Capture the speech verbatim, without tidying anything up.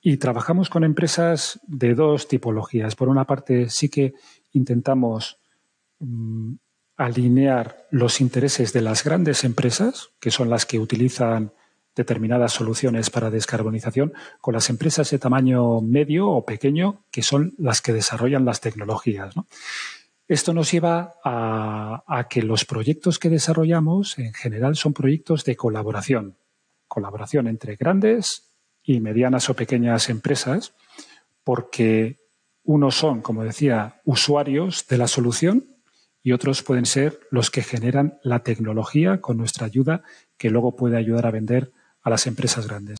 Y trabajamos con empresas de dos tipologías. Por una parte, sí que intentamos mmm, alinear los intereses de las grandes empresas, que son las que utilizan determinadas soluciones para descarbonización, con las empresas de tamaño medio o pequeño, que son las que desarrollan las tecnologías, ¿no? Esto nos lleva a, a que los proyectos que desarrollamos, en general, son proyectos de colaboración. Colaboración entre grandes y medianas o pequeñas empresas, porque unos son, como decía, usuarios de la solución y otros pueden ser los que generan la tecnología con nuestra ayuda, que luego puede ayudar a vender a las empresas grandes.